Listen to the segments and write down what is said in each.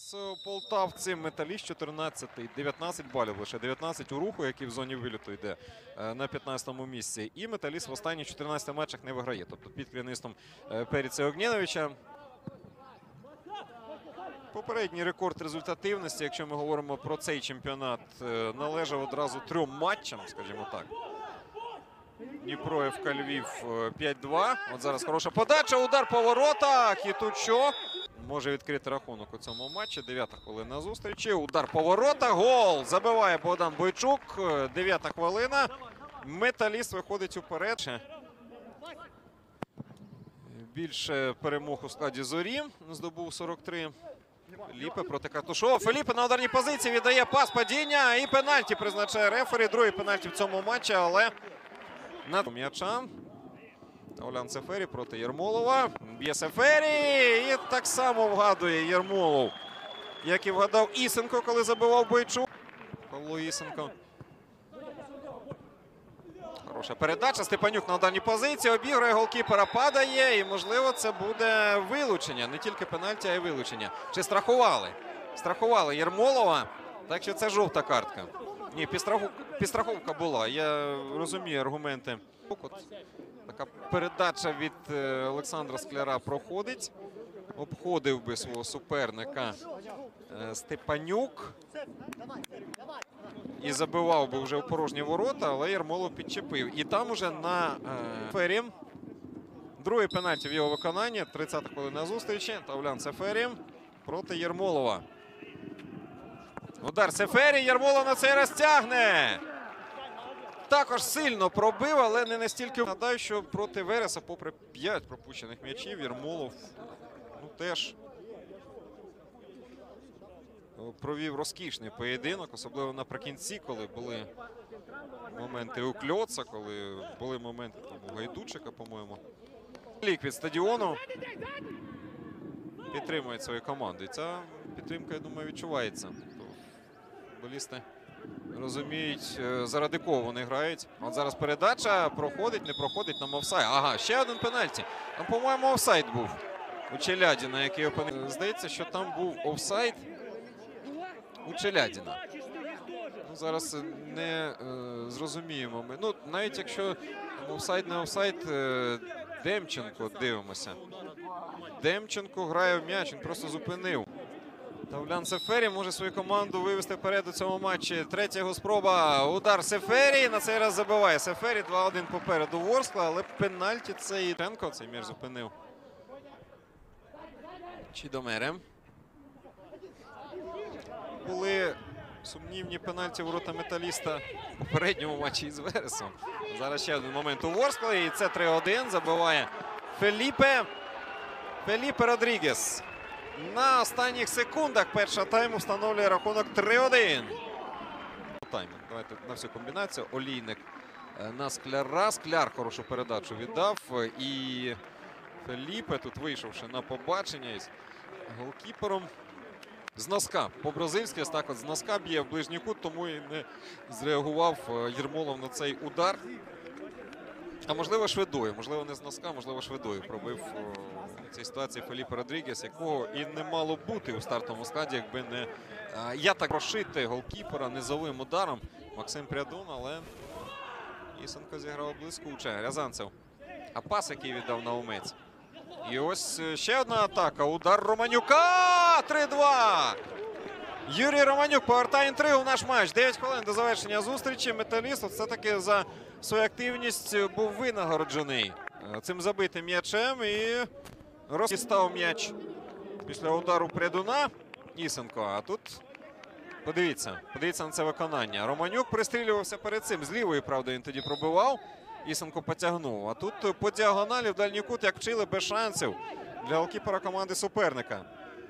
Зараз полтавці, Металіст 14, 19 балів, лише 19 у Руху, який в зоні виліту йде на 15-му місці. І Металіст в останніх 14 матчах не виграє. Тобто під керівництвом Періця Огнєновича. Попередній рекорд результативності, якщо ми говоримо про цей чемпіонат, належав одразу 3 матчам, скажімо так. Дніпро, ФК Львів 5-2. От зараз хороша подача, удар по воротах. І тут що? Може відкрити рахунок у цьому матчі. 9-та хвилина зустрічі. Удар по воротах. Гол! Забиває Богдан Бойчук. 9-та хвилина. Металіст виходить уперед. Більше перемог у складі Зорі. Здобув 43. Феліпе проти Картушова. Феліпе на ударній позиції віддає пас, падіння і пенальті призначає рефері. Другий пенальті в цьому матчі, але на м'яча. Олян Сефері проти Єрмолова. Б'є Сефері і так само вгадує Єрмолов, як і вгадав Ісенко, коли забивав Бойчук. Павло Ісенко. Хороша передача. Степанюк на ударній позиції. Обігрує голкіпера, падає. І, можливо, це буде вилучення. Не тільки пенальті, а й вилучення. Чи страхували? Страхували Єрмолова. Так що це жовта картка. Ні, підстраховка була. Я розумію аргументи. Така передача від Олександра Скляра проходить. Обходив би свого суперника Степанюк. І забивав би вже в порожні ворота, але Єрмолов підчепив. І там уже на Фері. Другий пенальті в його виконанні. 30-та хвилина зустрічі. Олян Сефері проти Єрмолова. Удар Сефері. Єрмолов на цей раз тягне. Також сильно пробив, але не настільки. Нагадаю, що проти Вереса, попри 5 пропущених м'ячів, Єрмолов теж провів розкішний поєдинок, особливо наприкінці, коли були моменти у Кльоца, коли були моменти у Гайдучика, по-моєму. Лік від стадіону підтримує свою команду. І ця підтримка, я думаю, відчувається. Футболісти розуміють, заради кого вони грають. От зараз передача проходить, не проходить, нам офсайд. Ага, ще один пенальті. Там, по-моєму, офсайд був у Челядіна, який опинився. Здається, що там був офсайд у Челядіна. Зараз не зрозуміємо ми. Навіть якщо офсайд не офсайд, Демченко, дивимося. Демченко грає в м'яч, він просто зупинив. Олян Сефері може свою команду вивести вперед у цьому матчі. Третя його спроба. Удар Сефері. На цей раз забиває Сефері. 2-1 попереду Ворскла, але пенальті цей Тенко цей м'яч зупинив. Чідомере. Були сумнівні пенальті ворота Металіста у попередньому матчі із Вересом. Зараз ще один момент у Ворскла. І це 3-1. Забиває Феліпе. Феліпе Родрігес. На останніх секундах першого тайму встановлює рахунок 3-1. Давайте на всю комбінацію. Олійник на Скляра. Скляр хорошу передачу віддав. І Феліпе тут вийшовши на побачення із голкіпером. З носка. По-бразильськи ось так от з носка б'є в ближній кут, тому і не зреагував Єрмолов на цей удар. А можливо швидою, можливо не з носка, можливо швидою пробив в цій ситуації Феліпе Родрігес, якого і не мало бути у стартовому складі, якби не прошити голкіпера низовим ударом Максим Прядун, але Ісенко зіграв блискуче. Рязанцев. А пас, який віддав Наумець. І ось ще одна атака. Удар Романюка! 3-2! Юрій Романюк повертає інтригу в наш матч. 9 хвилин до завершення зустрічі. Металіст все-таки за свою активність був винагороджений цим забитим м'ячем. І розтістав м'яч після удару Прядуна Ісенко. А тут подивіться на це виконання. Романюк пристрілювався перед цим. З лівої, правда, він тоді пробивав. Ісенко потягнув. А тут по діагоналі в дальній кут, як вчили, без шансів для голкіпера команди суперника.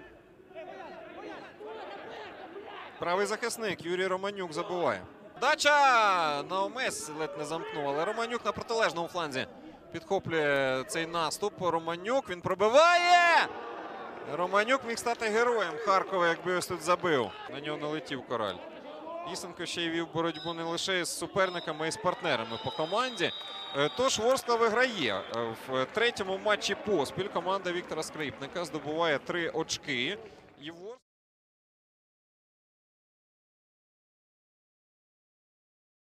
Правий захисник Юрій Романюк забиває. Дача! Наумець ледь не замкнув, але Романюк на протилежному фланзі підхоплює цей наступ. Романюк, він пробиває! Романюк міг стати героєм Харкова, якби ось тут забив. На нього налетів Кораль. Ісенко ще й вів боротьбу не лише з суперниками, а й з партнерами по команді. Тож Ворскла виграє. В третьому матчі поспіль команда Віктора Скрипника здобуває 3 очки.